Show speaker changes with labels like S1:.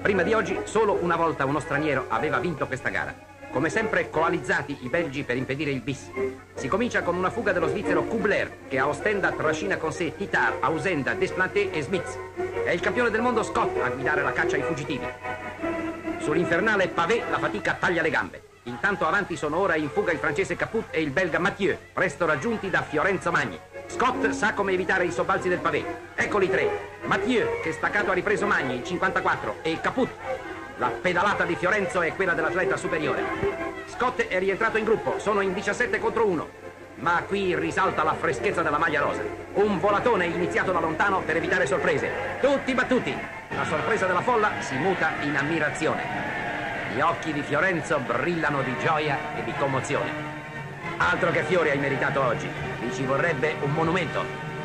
S1: Prima di oggi solo una volta uno straniero aveva vinto questa gara. Come sempre coalizzati i belgi per impedire il bis. Si comincia con una fuga dello svizzero Kubler, che a Ostenda trascina con sé Titar, Ausenda, Desplanté e Smits. È il campione del mondo Scott a guidare la caccia ai fuggitivi. Sull'infernale Pavé la fatica taglia le gambe. Intanto avanti sono ora in fuga il francese Caput e il belga Mathieu, presto raggiunti da Fiorenzo Magni. Scott sa come evitare i sobbalzi del Pavé. Eccoli tre. Mathieu, che staccato ha ripreso Magni, il 54, e Caput. La pedalata di Fiorenzo è quella dell'atleta superiore. Scott è rientrato in gruppo, sono in 17 contro 1. Ma qui risalta la freschezza della maglia rosa. Un volatone iniziato da lontano per evitare sorprese. Tutti battuti. La sorpresa della folla si muta in ammirazione. Gli occhi di Fiorenzo brillano di gioia e di commozione. Altro che fiori hai meritato oggi. Vi ci vorrebbe un monumento.